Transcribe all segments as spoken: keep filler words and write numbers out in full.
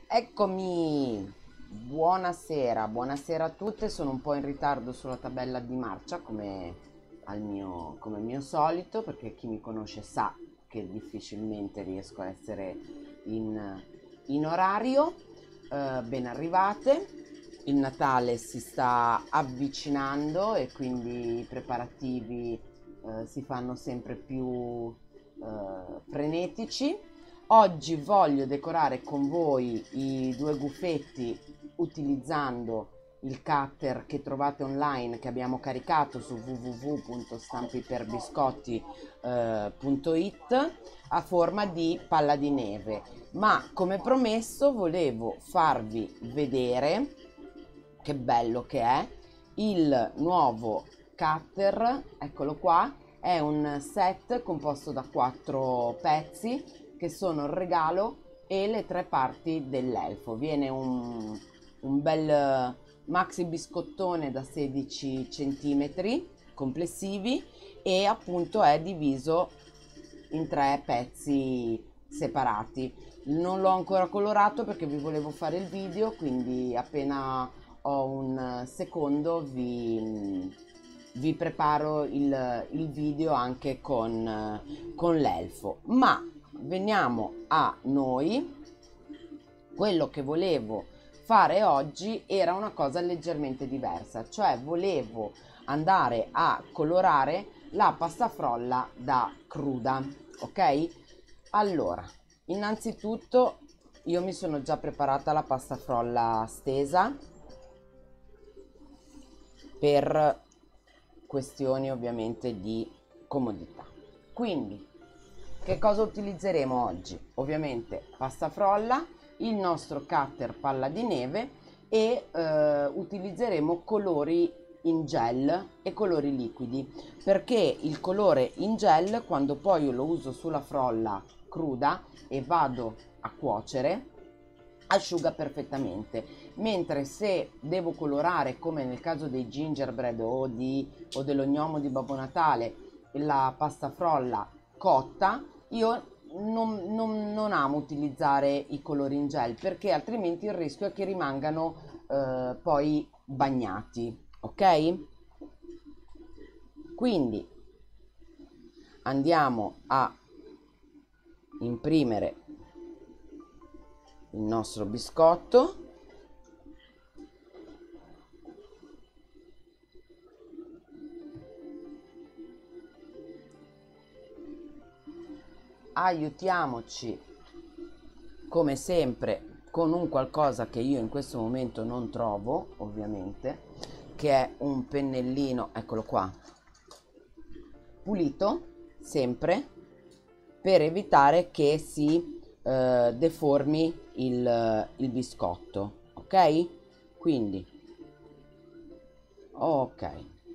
Eccomi, buonasera, buonasera a tutte. Sono un po' in ritardo sulla tabella di marcia come al mio, come mio solito, perché chi mi conosce sa che difficilmente riesco a essere in, in orario. Eh, ben arrivate. Il Natale si sta avvicinando e quindi i preparativi eh, si fanno sempre più eh, frenetici. Oggi voglio decorare con voi i due gufetti utilizzando il cutter che trovate online, che abbiamo caricato su w w w punto stampiperbiscotti punto it, a forma di palla di neve. Ma come promesso volevo farvi vedere, che bello che è, il nuovo cutter. Eccolo qua, è un set composto da quattro pezzi che sono il regalo e le tre parti dell'elfo. Viene un, un bel maxi biscottone da sedici centimetri complessivi e appunto è diviso in tre pezzi separati. Non l'ho ancora colorato perché vi volevo fare il video, quindi appena ho un secondo vi, vi preparo il, il video anche con, con l'elfo. Ma veniamo a noi. Quello che volevo fare oggi era una cosa leggermente diversa, cioè volevo andare a colorare la pasta frolla da cruda, ok? Allora, innanzitutto io mi sono già preparata la pasta frolla stesa per questioni ovviamente di comodità. Quindi che cosa utilizzeremo oggi? Ovviamente pasta frolla, il nostro cutter palla di neve e eh, utilizzeremo colori in gel e colori liquidi, perché il colore in gel, quando poi io lo uso sulla frolla cruda e vado a cuocere, asciuga perfettamente, mentre se devo colorare, come nel caso dei gingerbread o, di, o dello gnomo di Babbo Natale, la pasta frolla cotta, io non, non, non amo utilizzare i colori in gel, perché altrimenti il rischio è che rimangano eh, poi bagnati, ok? Quindi andiamo a imprimere il nostro biscotto. Aiutiamoci come sempre con un qualcosa che io in questo momento non trovo, ovviamente, che è un pennellino, eccolo qua, pulito, sempre, per evitare che si eh, deformi il, il biscotto, ok? Quindi, ok,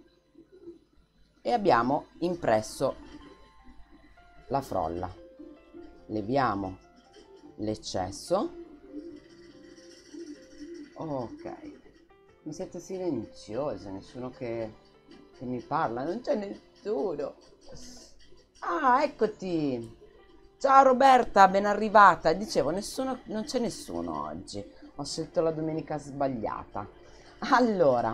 e abbiamo impresso la frolla. Leviamo l'eccesso. Ok, mi siete silenziose, nessuno che, che mi parla, non c'è nessuno. Ah, eccoti. Ciao Roberta, ben arrivata. Dicevo, nessuno, non c'è nessuno oggi. Ho scelto la domenica sbagliata. Allora,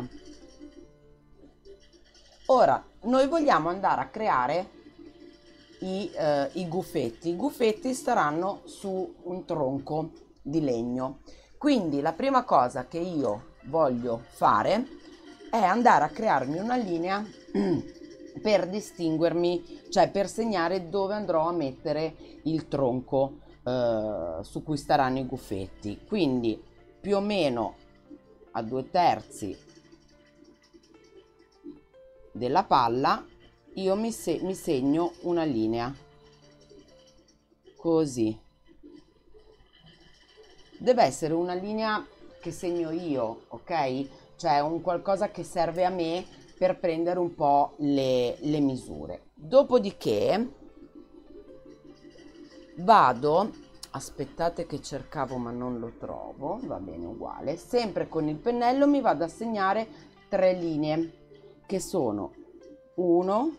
ora noi vogliamo andare a creare i, eh, i gufetti. I gufetti staranno su un tronco di legno. Quindi la prima cosa che io voglio fare è andare a crearmi una linea per distinguermi, cioè per segnare dove andrò a mettere il tronco eh, su cui staranno i gufetti. Quindi più o meno a due terzi della palla io mi, se mi segno una linea così. Deve essere una linea che segno io, ok? Cioè un qualcosa che serve a me per prendere un po' le, le misure. Dopodiché vado, aspettate che cercavo ma non lo trovo, va bene uguale, sempre con il pennello mi vado a segnare tre linee che sono uno,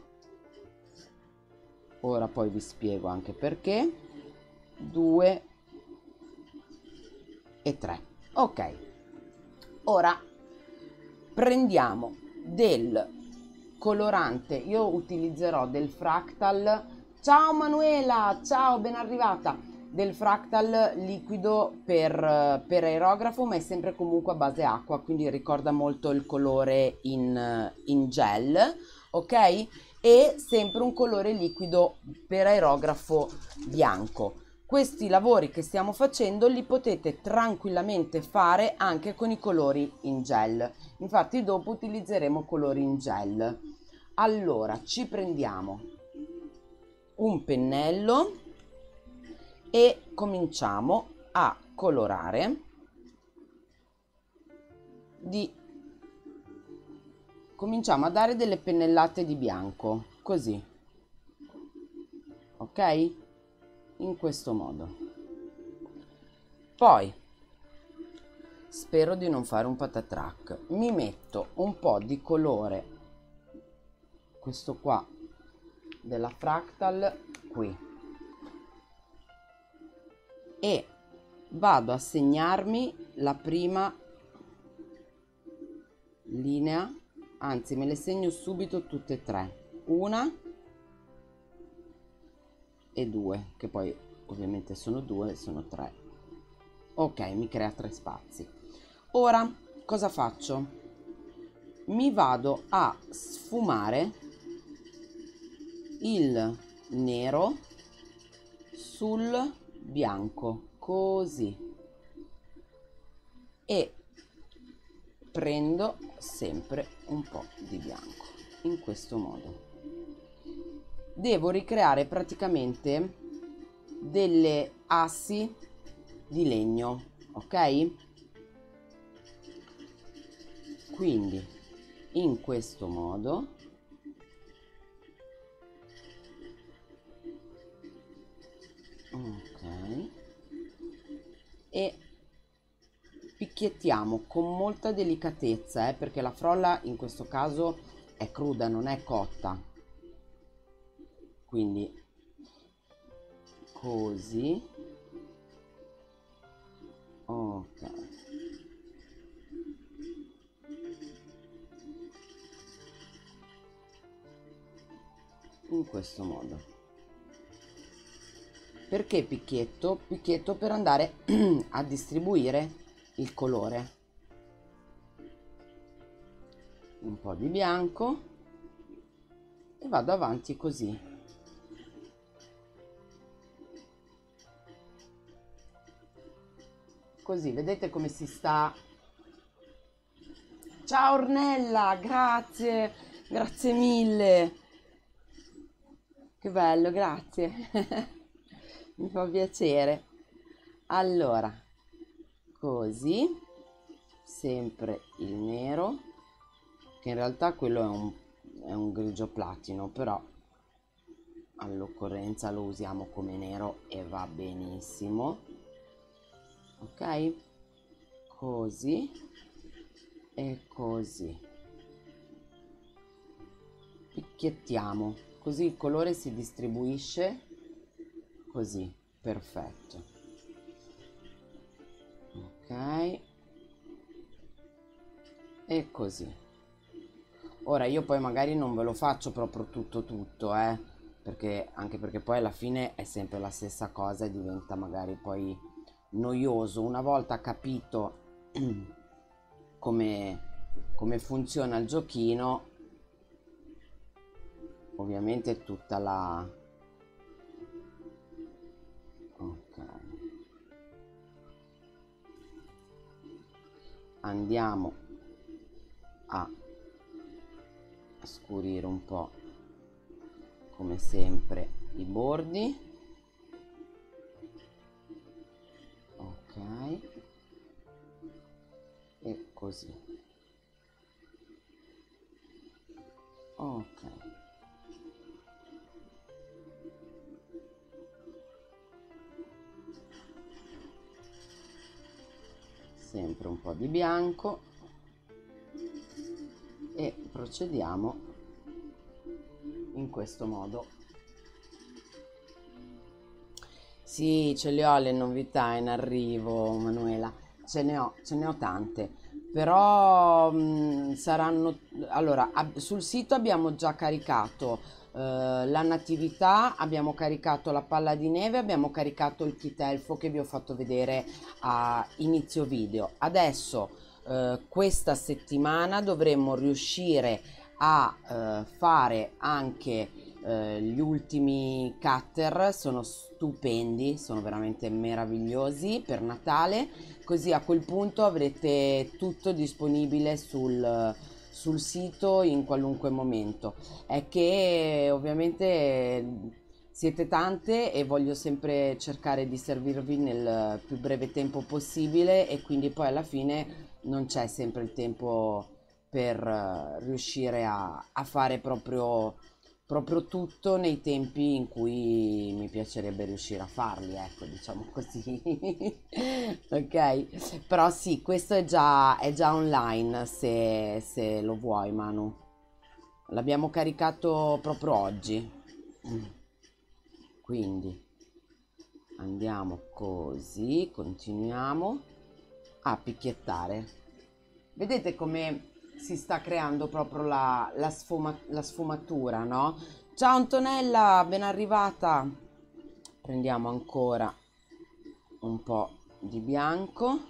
ora poi vi spiego anche perché, due e tre. Ok, ora prendiamo del colorante, io utilizzerò del Fractal. Ciao Manuela, ciao, ben arrivata. Del Fractal liquido per, per aerografo, ma è sempre comunque a base acqua, quindi ricorda molto il colore in, in gel, ok? E sempre un colore liquido per aerografo bianco. Questi lavori che stiamo facendo li potete tranquillamente fare anche con i colori in gel, infatti dopo utilizzeremo colori in gel. Allora ci prendiamo un pennello e cominciamo a colorare di cominciamo a dare delle pennellate di bianco così, ok, in questo modo. Poi spero di non fare un patatrack, mi metto un po' di colore, questo qua della Fractal qui, e vado a segnarmi la prima linea, anzi me le segno subito tutte e tre, una e due, che poi ovviamente sono due, sono tre. Ok, mi crea tre spazi. Ora cosa faccio? Mi vado a sfumare il nero sul bianco così e prendo sempre un po' di bianco in questo modo. Devo ricreare praticamente delle assi di legno, ok? Quindi in questo modo ok, e picchiettiamo con molta delicatezza, eh, perché la frolla in questo caso è cruda, non è cotta, quindi così, ok, in questo modo. Perché picchietto? Picchietto per andare a distribuire il colore. Un po' di bianco e vado avanti così. Così, vedete come si sta? Ciao Ornella, grazie, grazie mille. Che bello, grazie. Mi fa piacere. Allora, così, sempre il nero, che in realtà quello è un, è un grigio platino, però all'occorrenza lo usiamo come nero e va benissimo. Ok, così e così. Picchiettiamo, così il colore si distribuisce. Così, perfetto. Ok, e così. Ora io poi magari non ve lo faccio proprio tutto tutto, eh, perché anche perché poi alla fine è sempre la stessa cosa e diventa magari poi noioso. Una volta capito come, come funziona il giochino, ovviamente tutta la... ok, andiamo a scurire un po' come sempre i bordi, ok, e così, ok, sempre un po' di bianco e procediamo in questo modo. Sì, ce le ho le novità in arrivo, Manuela. ce ne ho, ce ne ho tante, però mh, saranno... Allora, ab- sul sito abbiamo già caricato eh, la natività, abbiamo caricato la palla di neve, abbiamo caricato il kit elfo che vi ho fatto vedere a inizio video. Adesso, eh, questa settimana dovremmo riuscire a eh, fare anche eh, gli ultimi cutter. Sono stupendi, sono veramente meravigliosi per Natale, così a quel punto avrete tutto disponibile sul, sul sito in qualunque momento. È che ovviamente siete tante e voglio sempre cercare di servirvi nel più breve tempo possibile, e quindi poi alla fine non c'è sempre il tempo per eh, riuscire a, a fare proprio, proprio tutto nei tempi in cui mi piacerebbe riuscire a farli, ecco, diciamo così. Ok? Però sì, questo è già, è già online se, se lo vuoi, Manu. L'abbiamo caricato proprio oggi. Mm. Quindi andiamo così, continuiamo a picchiettare. Vedete come si sta creando proprio la, la sfuma- la sfumatura, no? Ciao Antonella, ben arrivata. Prendiamo ancora un po' di bianco.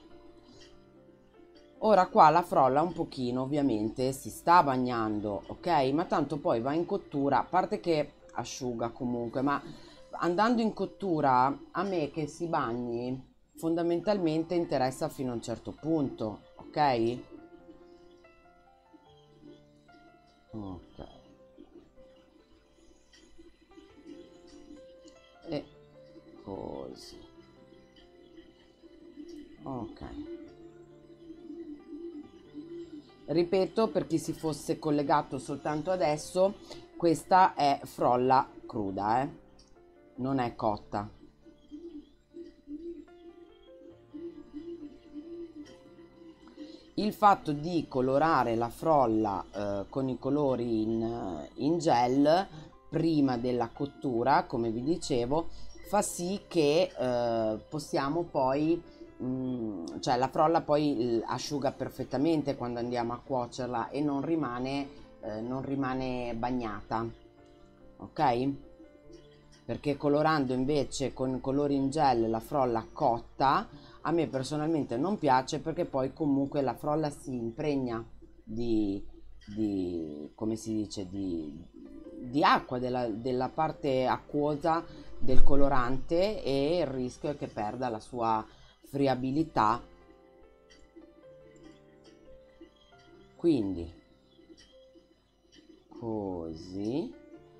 Ora qua la frolla un pochino ovviamente si sta bagnando, ok? Ma tanto poi va in cottura, a parte che asciuga comunque, ma andando in cottura a me che si bagni fondamentalmente interessa fino a un certo punto, ok? Ok. E così. Ok. Ripeto, per chi si fosse collegato soltanto adesso, questa è frolla cruda, eh? Non è cotta. Il fatto di colorare la frolla eh, con i colori in, in gel prima della cottura, come vi dicevo, fa sì che eh, possiamo poi, mh, cioè la frolla poi l- asciuga perfettamente quando andiamo a cuocerla e non rimane, eh, non rimane bagnata, ok? Perché colorando invece con colori in gel la frolla cotta, a me personalmente non piace, perché poi comunque la frolla si impregna di, di come si dice, di, di acqua, della, della parte acquosa del colorante, e il rischio è che perda la sua friabilità. Quindi così.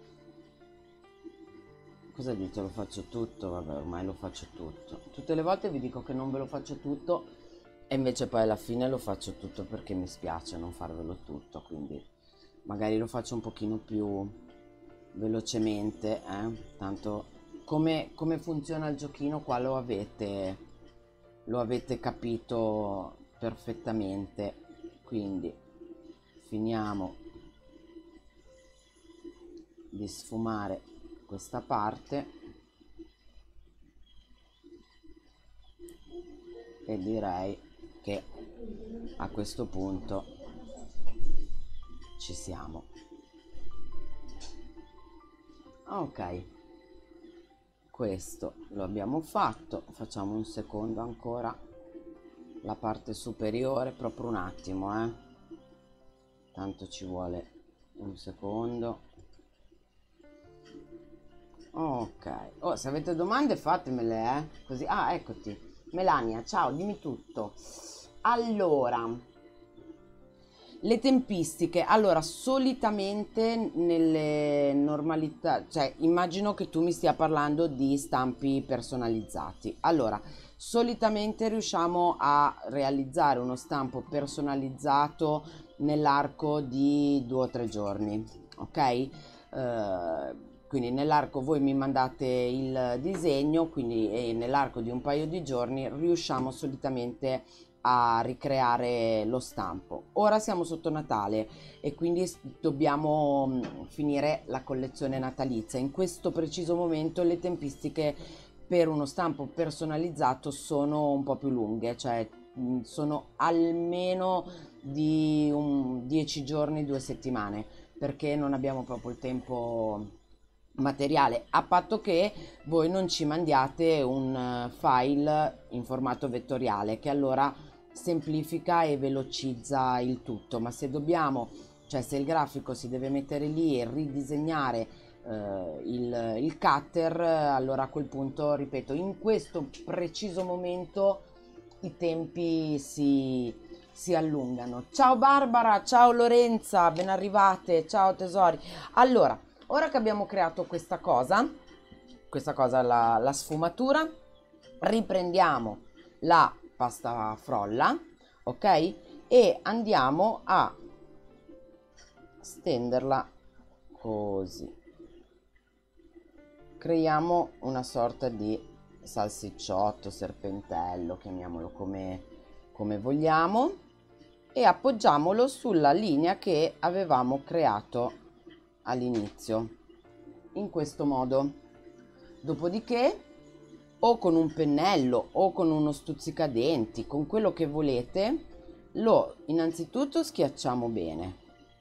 Cosa dite? Lo faccio tutto? Vabbè, ormai lo faccio tutto. Tutte le volte vi dico che non ve lo faccio tutto e invece poi alla fine lo faccio tutto, perché mi spiace non farvelo tutto, quindi magari lo faccio un pochino più velocemente, eh? Tanto come, come funziona il giochino qua lo avete, lo avete capito perfettamente. Quindi finiamo di sfumare questa parte e direi che a questo punto ci siamo. Ok, questo lo abbiamo fatto. Facciamo un secondo ancora la parte superiore, proprio un attimo, eh tanto ci vuole un secondo. Ok, oh, se avete domande fatemele, eh così. Ah, eccoti Melania, ciao, dimmi tutto. Allora, le tempistiche, allora, solitamente nelle normalità, cioè immagino che tu mi stia parlando di stampi personalizzati. Allora, solitamente riusciamo a realizzare uno stampo personalizzato nell'arco di due o tre giorni, ok? Eh, quindi nell'arco voi mi mandate il disegno, quindi e nell'arco di un paio di giorni riusciamo solitamente a ricreare lo stampo. Ora siamo sotto Natale e quindi s- dobbiamo mh, finire la collezione natalizia. In questo preciso momento le tempistiche per uno stampo personalizzato sono un po' più lunghe, cioè mh, sono almeno di un dieci giorni, due settimane, perché non abbiamo proprio il tempo materiale, a patto che voi non ci mandiate un eh, file in formato vettoriale, che allora semplifica e velocizza il tutto. Ma se dobbiamo, cioè se il grafico si deve mettere lì e ridisegnare eh, il, il cutter, allora a quel punto, ripeto, in questo preciso momento i tempi si, si allungano. Ciao Barbara, ciao Lorenza, ben arrivate, ciao tesori. Allora, ora che abbiamo creato questa cosa, questa cosa, la, la sfumatura, riprendiamo la pasta frolla, ok? E andiamo a stenderla così. Creiamo una sorta di salsicciotto, serpentello, chiamiamolo come, come vogliamo, e appoggiamolo sulla linea che avevamo creato all'inizio, in questo modo. Dopodiché, o con un pennello o con uno stuzzicadenti, con quello che volete, lo innanzitutto schiacciamo bene,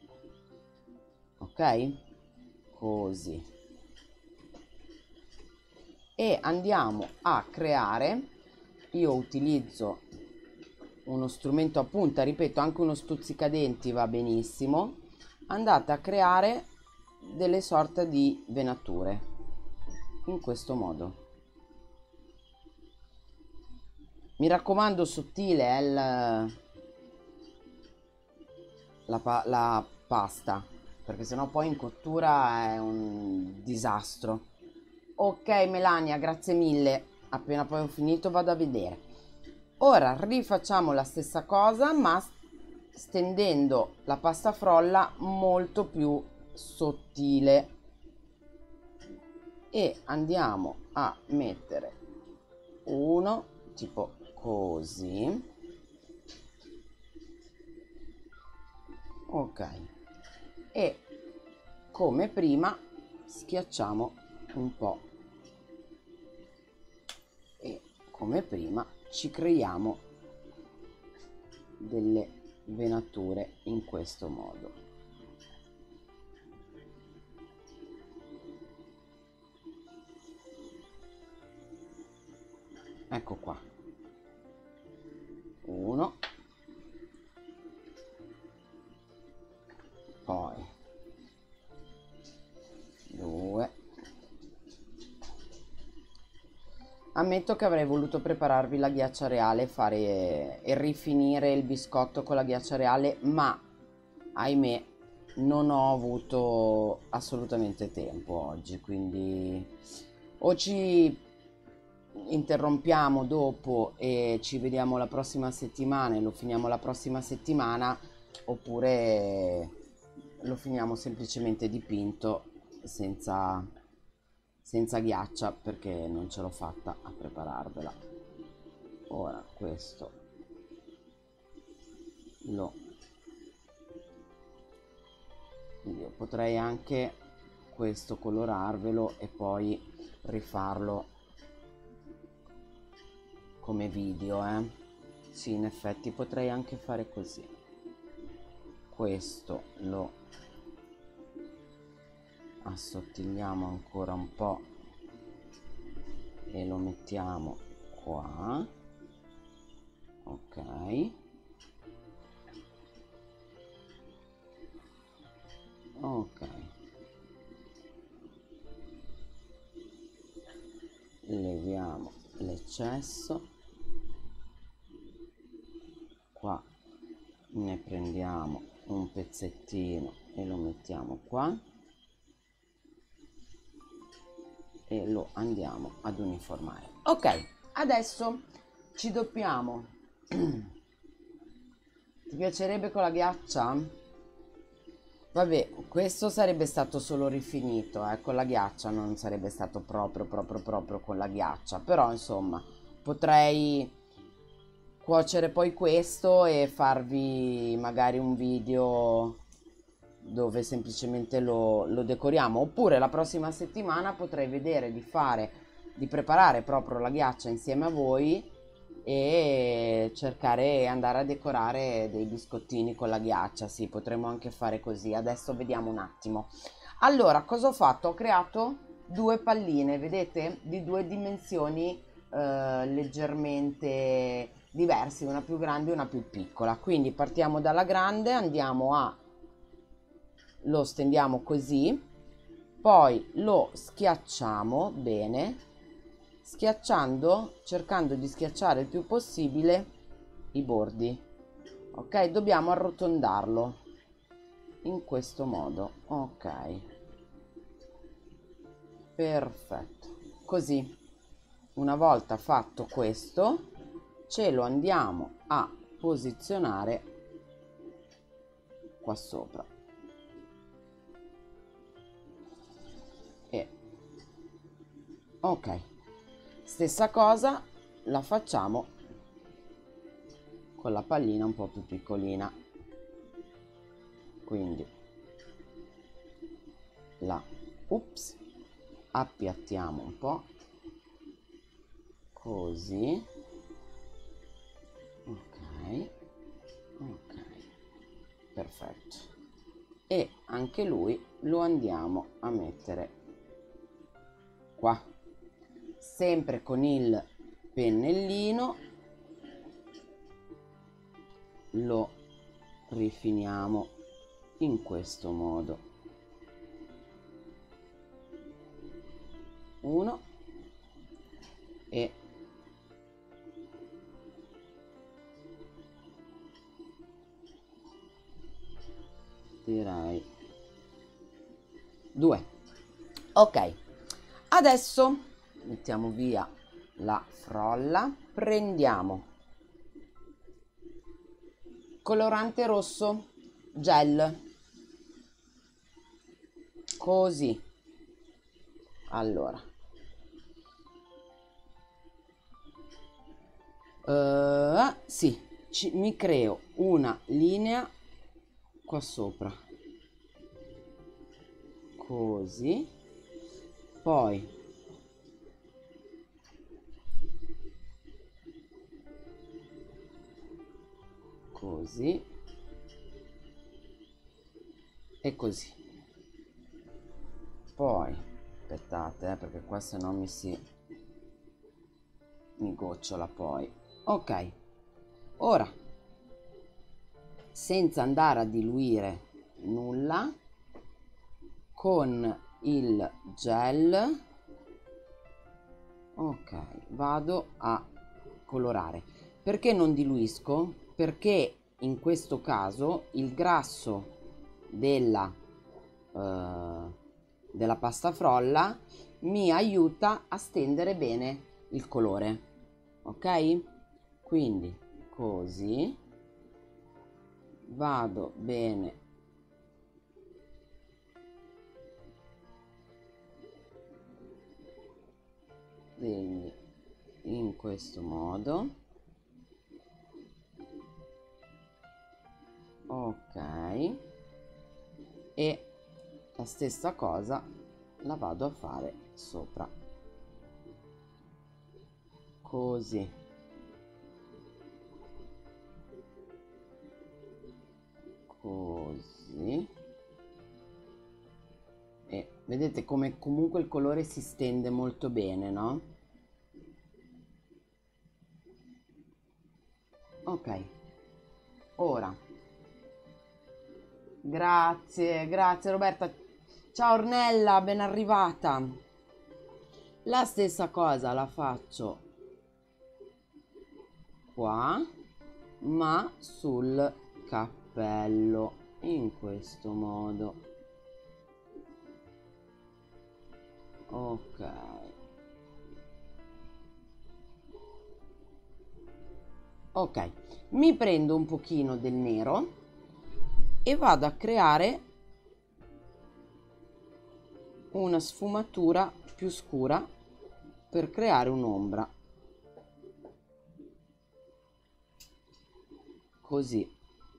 ok? Così. E andiamo a creare, io utilizzo uno strumento a punta, ripeto, anche uno stuzzicadenti va benissimo, andate a creare delle sorte di venature in questo modo. Mi raccomando, sottile è il, la, pa la pasta, perché sennò poi in cottura è un disastro. Ok Melania, grazie mille. Appena poi ho finito vado a vedere. Ora rifacciamo la stessa cosa, ma stendendo la pasta frolla molto più sottile, e andiamo a mettere uno tipo così, ok, e come prima schiacciamo un po', e come prima ci creiamo delle venature in questo modo. Ecco qua, uno, poi due. Ammetto che avrei voluto prepararvi la ghiaccia reale, fare e rifinire il biscotto con la ghiaccia reale, ma ahimè non ho avuto assolutamente tempo oggi, quindi o ci interrompiamo dopo e ci vediamo la prossima settimana e lo finiamo la prossima settimana, oppure lo finiamo semplicemente dipinto senza, senza ghiaccia, perché non ce l'ho fatta a prepararvela. Ora questo lo io potrei anche questo colorarvelo e poi rifarlo come video, eh? Sì, in effetti potrei anche fare così. Questo lo assottigliamo ancora un po' e lo mettiamo qua, ok, ok, leviamo l'eccesso, qua ne prendiamo un pezzettino e lo mettiamo qua e lo andiamo ad uniformare. Ok, adesso ci doppiamo. Ti piacerebbe con la ghiaccia? Vabbè, questo sarebbe stato solo rifinito, eh, con la ghiaccia non sarebbe stato proprio proprio proprio con la ghiaccia, però insomma potrei cuocere poi questo e farvi magari un video dove semplicemente lo, lo decoriamo, oppure la prossima settimana potrei vedere di fare, di preparare proprio la ghiaccia insieme a voi e cercare e andare a decorare dei biscottini con la ghiaccia. Sì, potremmo anche fare così. Adesso vediamo un attimo. Allora, cosa ho fatto? Ho creato due palline, vedete? Di due dimensioni eh, leggermente diverse, una più grande e una più piccola. Quindi partiamo dalla grande, andiamo a lo stendiamo così, poi lo schiacciamo bene, schiacciando, cercando di schiacciare il più possibile i bordi. Ok, dobbiamo arrotondarlo in questo modo. Ok, perfetto. Così, una volta fatto questo, ce lo andiamo a posizionare qua sopra. E ok, stessa cosa la facciamo con la pallina un po' più piccolina, quindi la ups, appiattiamo un po' così. Ok, ok, perfetto. E anche lui lo andiamo a mettere qua, sempre con il pennellino lo rifiniamo in questo modo. Uno e direi due. Ok, adesso mettiamo via la frolla, prendiamo colorante rosso gel, così. Allora, uh, sì, ci, mi creo una linea qua sopra, così, poi così e così. Poi aspettate, eh, perché qua se no mi si mi gocciola poi. Ok, ora senza andare a diluire nulla, con il gel, ok, vado a colorare. Perché non diluisco? Perché in questo caso il grasso della, eh, della pasta frolla mi aiuta a stendere bene il colore. Ok? Quindi così vado bene in questo modo. Ok, e la stessa cosa la vado a fare sopra, così. Così. E vedete come comunque il colore si stende molto bene, no? Ok, ora grazie, grazie Roberta. Ciao Ornella, ben arrivata. La stessa cosa la faccio qua, ma sul cappello, in questo modo. Ok. Ok, mi prendo un pochino del nero e vado a creare una sfumatura più scura per creare un'ombra, così.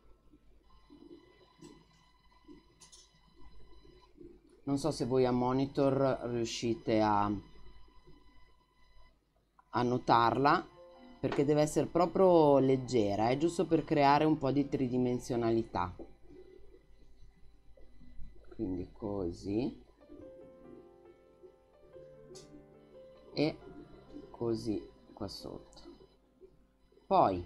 Non so se voi a monitor riuscite a, a notarla, perché deve essere proprio leggera, è giusto per creare un po' di tridimensionalità. Quindi così e così qua sotto. Poi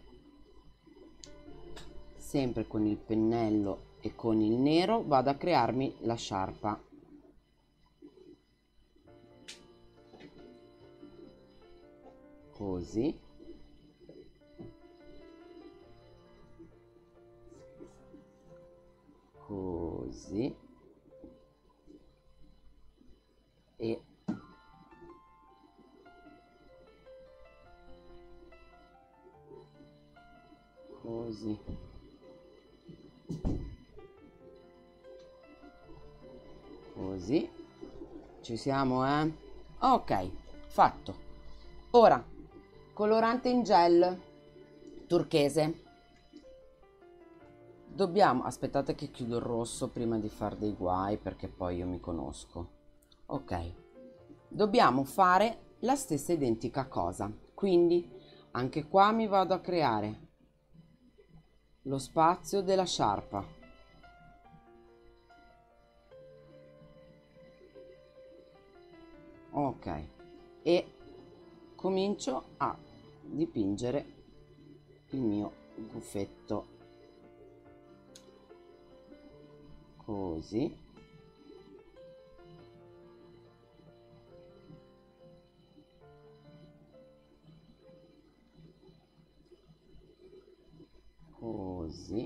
sempre con il pennello e con il nero vado a crearmi la sciarpa. Così. Così. E così. Così. Ci siamo, eh? Ok, fatto. Ora, colorante in gel turchese. Dobbiamo, aspettate che chiudo il rosso prima di fare dei guai, perché poi io mi conosco. Ok, dobbiamo fare la stessa identica cosa, quindi anche qua mi vado a creare lo spazio della sciarpa. Ok, e comincio a dipingere il mio guffetto così. Così.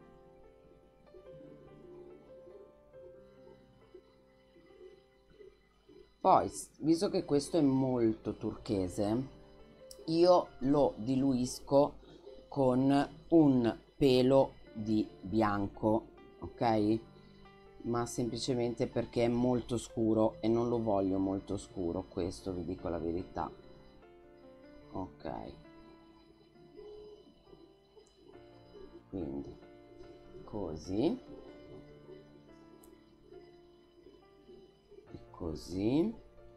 Poi, visto che questo è molto turchese, io lo diluisco con un pelo di bianco, ok? Ma semplicemente perché è molto scuro e non lo voglio molto scuro, questo vi dico la verità. Ok. Quindi così e così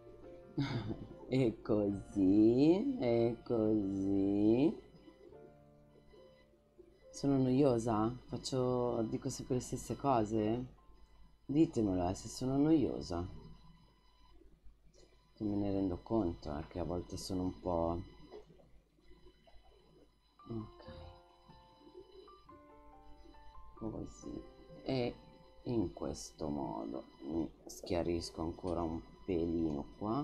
e così e così. Sono noiosa? Faccio, dico sempre le stesse cose? Ditemelo, eh, se sono noiosa, che me ne rendo conto, eh, che a volte sono un po'... Ok, così, e in questo modo mi schiarisco ancora un pelino qua.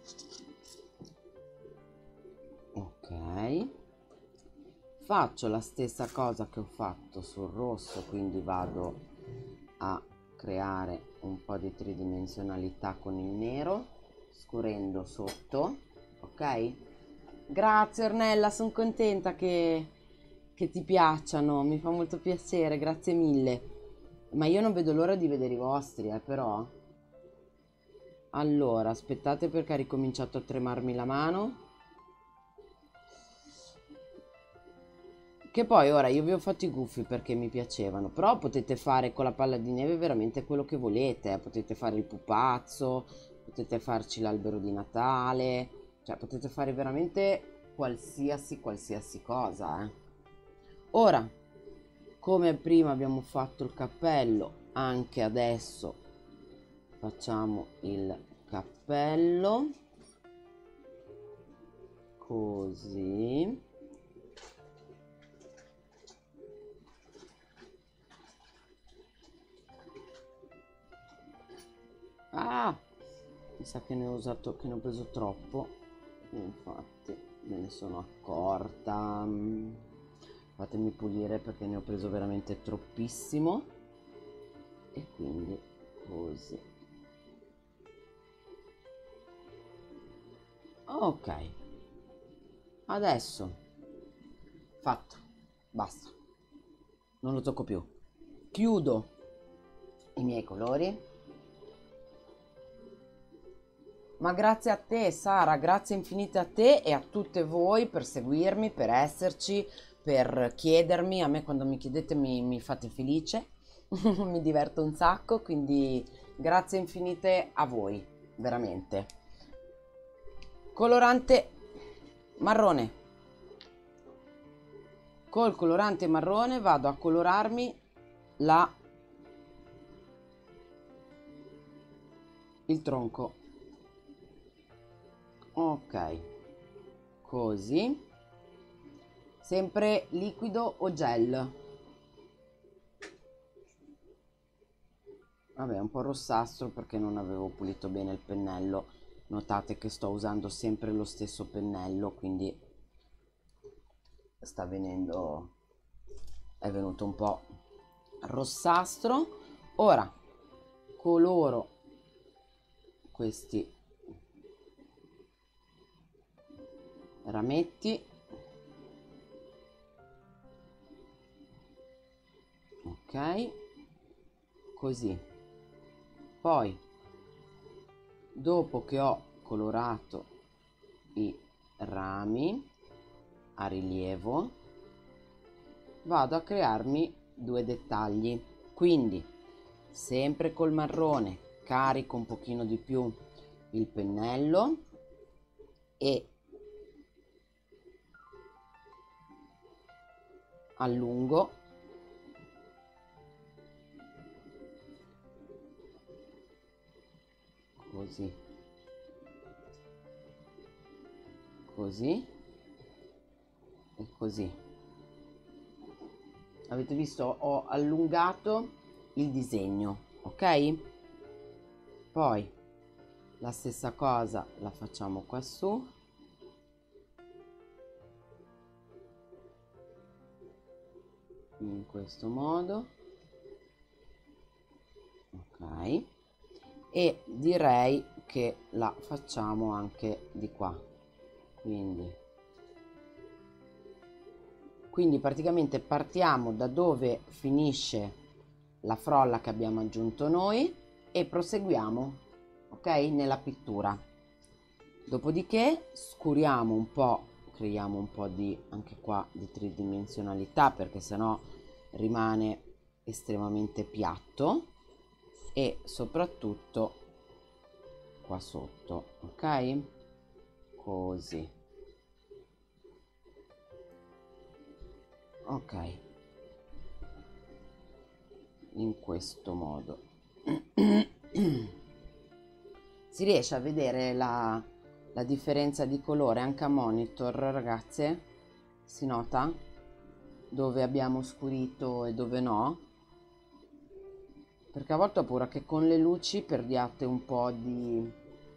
Ok, faccio la stessa cosa che ho fatto sul rosso, quindi vado a creare un po' di tridimensionalità con il nero, scurendo sotto. Ok, grazie Ornella, sono contenta che, che ti piacciono, mi fa molto piacere, grazie mille. Ma io non vedo l'ora di vedere i vostri, eh, però. Allora, aspettate perché ha ricominciato a tremarmi la mano. Che poi ora io vi ho fatto i gufi perché mi piacevano, però potete fare con la palla di neve veramente quello che volete, eh. Potete fare il pupazzo, potete farci l'albero di Natale, cioè potete fare veramente qualsiasi qualsiasi cosa, eh. Ora, come prima abbiamo fatto il cappello, anche adesso facciamo il cappello così. Ah, mi sa che ne ho usato, che ne ho preso troppo, infatti me ne sono accorta. Fatemi pulire perché ne ho preso veramente troppissimo. E quindi così. Ok, adesso fatto, basta, non lo tocco più. Chiudo i miei colori. Ma grazie a te Sara, grazie infinite a te e a tutte voi per seguirmi, per esserci, per chiedermi. A me quando mi chiedete mi, mi fate felice, mi diverto un sacco, quindi grazie infinite a voi, veramente. Colorante marrone. col colorante marrone vado a colorarmi la il tronco. Ok, così, sempre liquido o gel? Vabbè, un po' rossastro perché non avevo pulito bene il pennello. Notate che sto usando sempre lo stesso pennello, quindi sta venendo, è venuto un po' rossastro. Ora coloro questi rametti, ok, così. Poi dopo che ho colorato i rami a rilievo vado a crearmi due dettagli, quindi sempre col marrone carico un pochino di più il pennello e allungo così, così e così. Avete visto? Ho allungato il disegno, ok? Poi la stessa cosa la facciamo qua su, in questo modo, ok, e direi che la facciamo anche di qua, quindi quindi praticamente partiamo da dove finisce la frolla che abbiamo aggiunto noi e proseguiamo, ok, nella pittura. Dopodiché scuriamo un po', creiamo un po' di anche qua di tridimensionalità perché sennò rimane estremamente piatto, e soprattutto qua sotto, ok, così, ok, in questo modo. Si riesce a vedere la, la differenza di colore anche a monitor, ragazze? Si nota dove abbiamo scurito e dove no? Perché a volte ho paura che con le luci perdiate un po' di,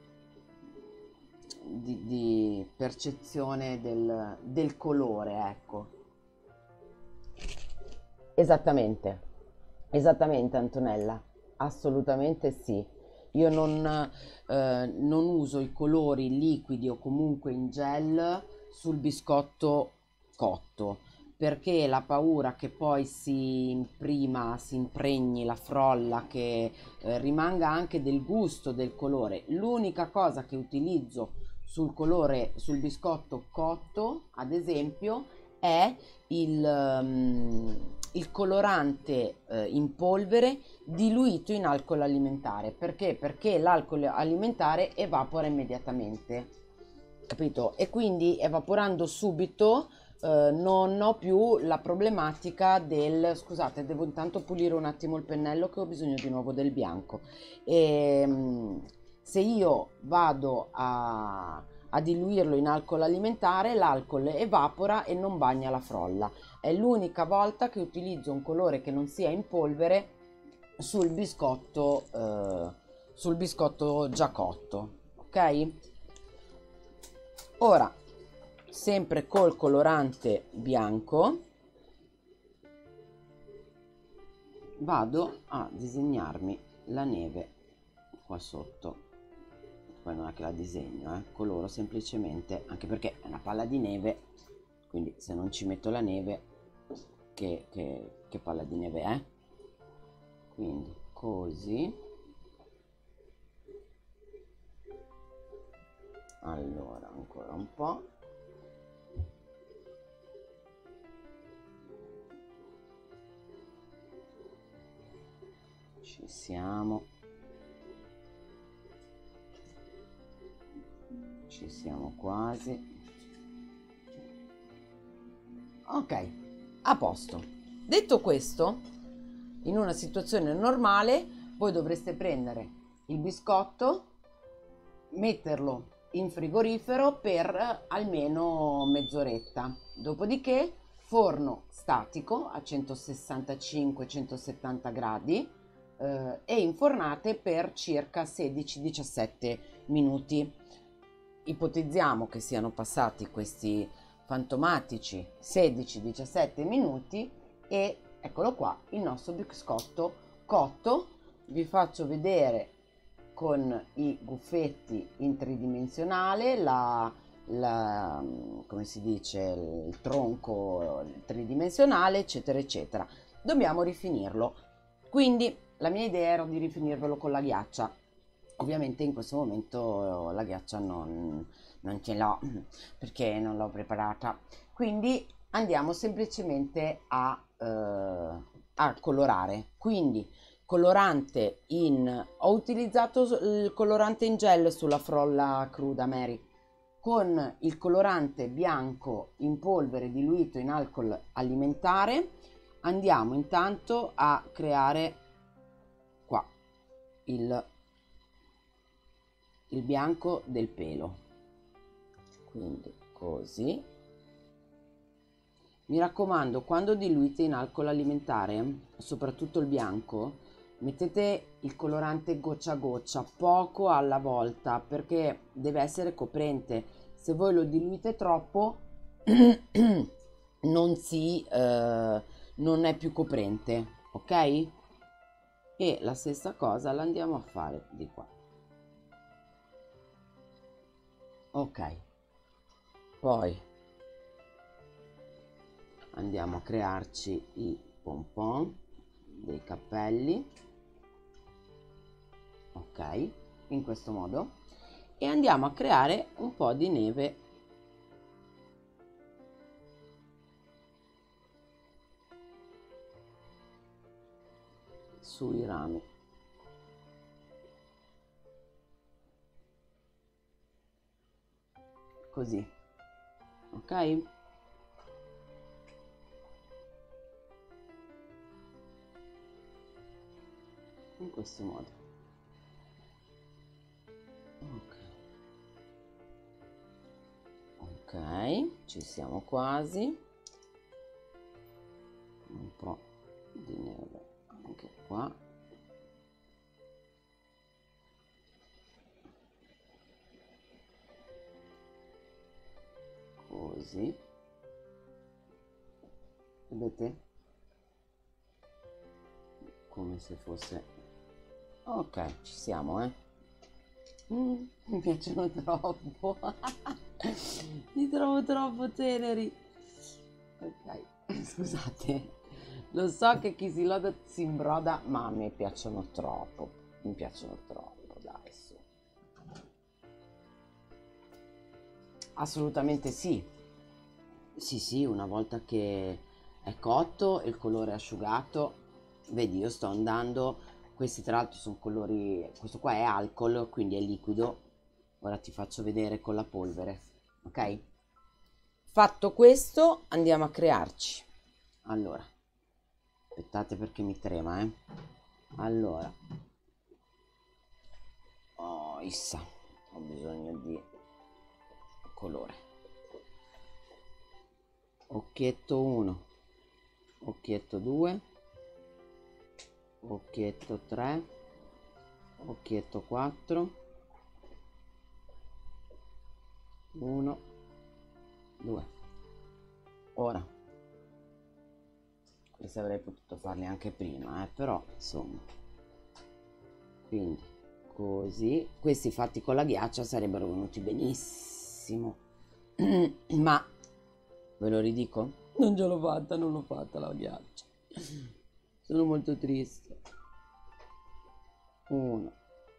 di, di percezione del, del colore, ecco. Esattamente, esattamente Antonella, assolutamente sì. Io non, eh, non uso i colori liquidi o comunque in gel sul biscotto cotto, perché la paura che poi si imprima, si impregni la frolla, che eh, rimanga anche del gusto del colore. L'unica cosa che utilizzo sul colore, sul biscotto cotto, ad esempio, è il, um, il colorante eh, in polvere diluito in alcol alimentare. Perché? Perché l'alcol alimentare evapora immediatamente, capito? E quindi evaporando subito eh, non ho più la problematica del scusate, devo intanto pulire un attimo il pennello che ho bisogno di nuovo del bianco. E, mh, se io vado a a diluirlo in alcol alimentare, l'alcol evapora e non bagna la frolla. È l'unica volta che utilizzo un colore che non sia in polvere sul biscotto, eh, sul biscotto già cotto, ok? Ora, sempre col colorante bianco, vado a disegnarmi la neve qua sotto. Poi non è che la disegno, eh, coloro semplicemente, anche perché è una palla di neve, quindi se non ci metto la neve, che, che, che palla di neve è? Quindi così. Allora, ancora un po'. Ci siamo. Ci siamo quasi. Ok, A posto. Detto questo, in una situazione normale voi dovreste prendere il biscotto, metterlo in frigorifero per almeno mezz'oretta, dopodiché forno statico a centosessantacinque centosettanta gradi eh, e infornate per circa sedici diciassette minuti. Ipotizziamo che siano passati questi fantomatici sedici diciassette minuti e eccolo qua il nostro biscotto cotto. Vi faccio vedere con i guffetti in tridimensionale la, la come si dice, il tronco tridimensionale, eccetera eccetera. Dobbiamo rifinirlo, quindi la mia idea era di rifinirvelo con la ghiaccia. Ovviamente in questo momento la ghiaccia non, non ce l'ho perché non l'ho preparata, quindi andiamo semplicemente a, eh, a colorare. Quindi colorante in... ho utilizzato il colorante in gel sulla frolla cruda Mary. Con il colorante bianco in polvere diluito in alcol alimentare andiamo intanto a creare qua il il bianco del pelo, quindi così. Mi raccomando, quando diluite in alcol alimentare, soprattutto il bianco, mettete il colorante goccia a goccia, poco alla volta, perché deve essere coprente. Se voi lo diluite troppo non si eh, non è più coprente, ok? E la stessa cosa la andiamo a fare di qua. Ok, poi andiamo a crearci i pompon dei cappelli, ok, in questo modo, e andiamo a creare un po' di neve sui rami. Così, ok? In questo modo. Ok, ok, ci siamo quasi. Un po' di neve anche qua. Così. Vedete? Come se fosse... Ok, ci siamo, eh? Mm, mi piacciono troppo. Li trovo troppo teneri. Ok, scusate. Lo so che chi si loda si imbroda, ma a me piacciono troppo. Mi piacciono troppo, dai, su. Assolutamente sì. Sì, sì, una volta che è cotto e il colore è asciugato, vedi, io sto andando, questi tra l'altro sono colori, questo qua è alcol, quindi è liquido, ora ti faccio vedere con la polvere, ok? Fatto questo, andiamo a crearci. Allora, aspettate perché mi trema, eh. Allora, oh, issa, ho bisogno di colore. Occhietto uno, occhietto due, occhietto tre, occhietto quattro, uno, due. Ora, questi avrei potuto farli anche prima, eh, però insomma. Quindi così, questi fatti con la ghiaccia sarebbero venuti benissimo. Ma ve lo ridico? Non ce l'ho fatta, non l'ho fatta la ghiaccia. Sono molto triste. Uno,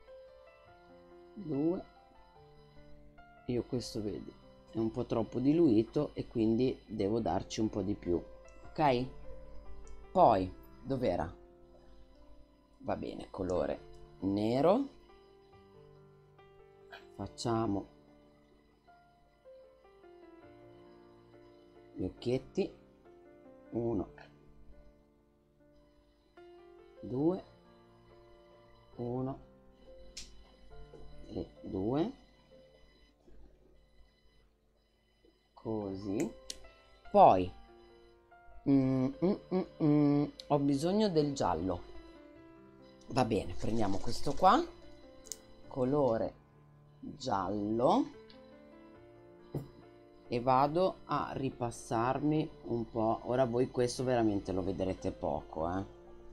due. Io questo vedi è un po' troppo diluito e quindi devo darci un po' di più, ok? Poi dov'era? Va bene, colore nero. Facciamo gli occhietti uno, due, uno e due, così. Poi mm, mm, mm, mm, ho bisogno del giallo. Va bene, prendiamo questo qua, colore giallo, e vado a ripassarmi un po'. Ora voi questo veramente lo vedrete poco, eh?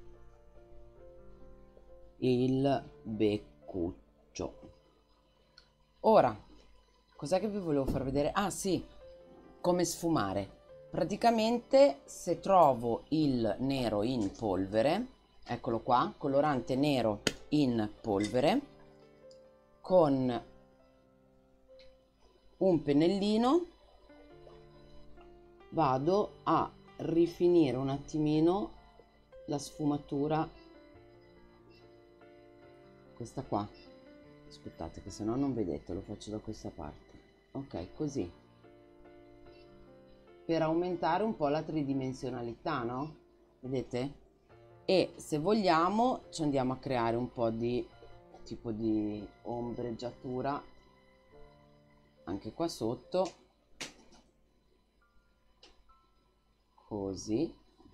Il beccuccio. Ora, cos'è che vi volevo far vedere? Ah sì, come sfumare. Praticamente se trovo il nero in polvere, eccolo qua, colorante nero in polvere, con un pennellino vado a rifinire un attimino la sfumatura, questa qua. Aspettate che se no non vedete, lo faccio da questa parte. Ok, così, per aumentare un po' la tridimensionalità, no? Vedete? E se vogliamo ci andiamo a creare un po' di tipo di ombreggiatura anche qua sotto, così.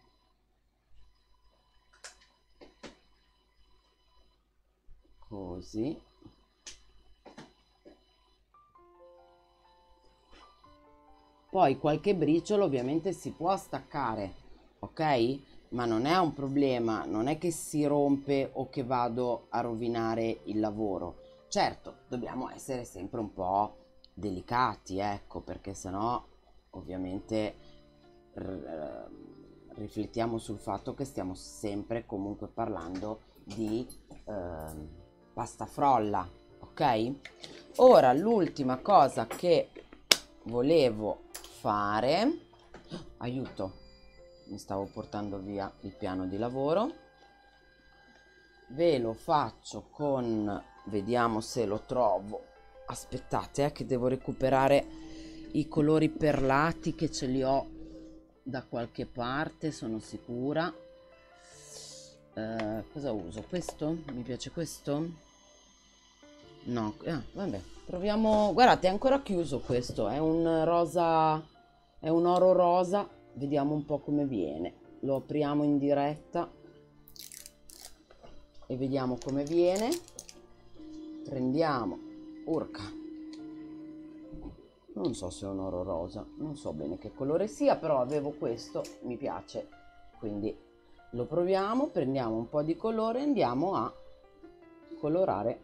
Così. Poi qualche briciolo ovviamente si può staccare, ok? Ma non è un problema, non è che si rompe o che vado a rovinare il lavoro. Certo, dobbiamo essere sempre un po' delicati, ecco, perché sennò ovviamente riflettiamo sul fatto che stiamo sempre comunque parlando di eh, pasta frolla, ok? Ora l'ultima cosa che volevo fare, aiuto, mi stavo portando via il piano di lavoro, ve lo faccio con, vediamo se lo trovo, aspettate eh, che devo recuperare i colori perlati, che ce li ho da qualche parte, sono sicura. Eh, cosa uso? Questo? Mi piace questo? No, ah, vabbè, proviamo. Guardate, è ancora chiuso questo, è un rosa, è un oro rosa, vediamo un po' come viene. Lo apriamo in diretta e vediamo come viene. Prendiamo, urca, non so se è un oro rosa, non so bene che colore sia, però avevo questo, mi piace, quindi lo proviamo. Prendiamo un po' di colore e andiamo a colorare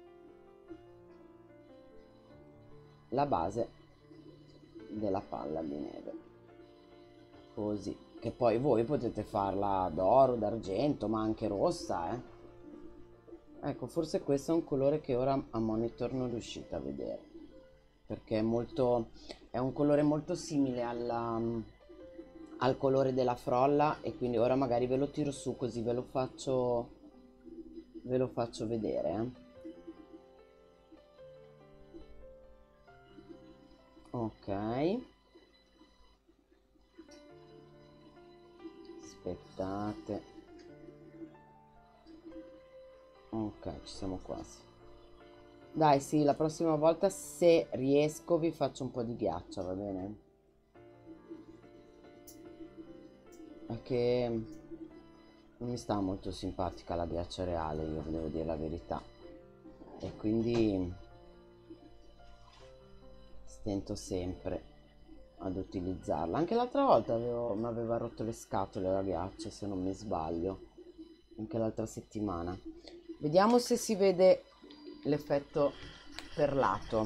la base della palla di neve, così, che poi voi potete farla d'oro, d'argento, ma anche rossa, eh. Ecco, forse questo è un colore che ora a monitor non riuscite a vedere, perché è molto, è un colore molto simile alla, al colore della frolla, e quindi ora magari ve lo tiro su così ve lo faccio ve lo faccio vedere, eh. Ok, aspettate, ok, ci siamo quasi. Dai, sì, la prossima volta se riesco vi faccio un po' di ghiaccio, va bene? È che non mi sta molto simpatica la ghiaccia reale, io devo dire la verità, e quindi stento sempre ad utilizzarla. Anche l'altra volta mi aveva rotto le scatole la ghiaccia, se non mi sbaglio, anche l'altra settimana. Vediamo se si vede l'effetto perlato.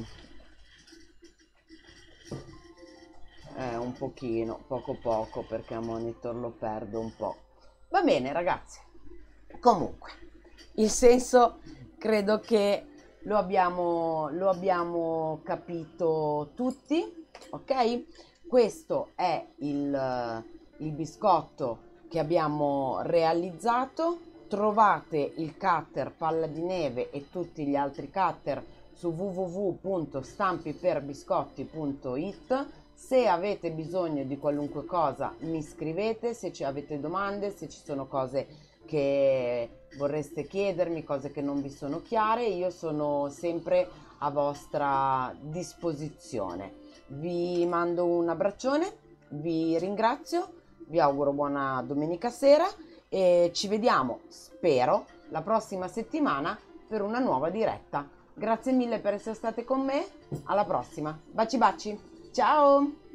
Eh, un pochino, poco poco, perché a monitor lo perdo un po'. Va bene ragazzi, comunque il senso credo che lo abbiamo, lo abbiamo capito tutti, ok? Questo è il, il biscotto che abbiamo realizzato. Trovate il cutter palla di neve e tutti gli altri cutter su w w w punto stampiperbiscotti punto it. Se avete bisogno di qualunque cosa mi scrivete, se ci avete domande, se ci sono cose che vorreste chiedermi, cose che non vi sono chiare, io sono sempre a vostra disposizione. Vi mando un abbraccione, vi ringrazio, vi auguro buona domenica sera e ci vediamo, spero, la prossima settimana per una nuova diretta. Grazie mille per essere state con me, alla prossima. Baci baci, ciao!